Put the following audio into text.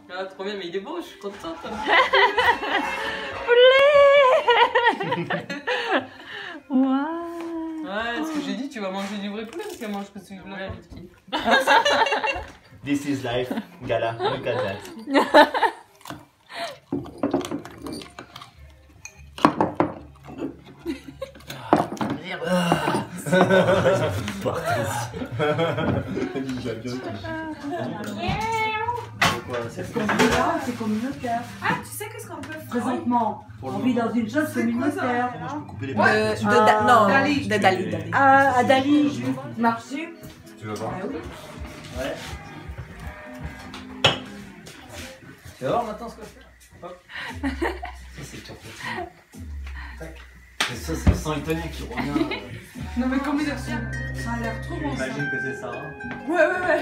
Ah, trop bien, mais il est beau, je suis contente. Poulet. Waouh. Ouais, ce que j'ai dit, tu vas manger du vrai poulet parce qu'elle mange que celui-là. This is life, Gala. Look at that. C'est communautaire. Ah, tu sais qu'est-ce qu'on peut faire? Présentement, on vit dans une chose communautaire. Moi, je peux couper les De Dali. À Dali, Marsu. Tu veux voir? Ouais. Tu vas voir maintenant ce que je fais? Hop. Ça, c'est turpentine. Tac. Et ça, c'est le sang italien qui revient. Non, mais communautaire, ça a l'air trop bon. Ça. J'imagine que c'est ça. Hein. Ouais.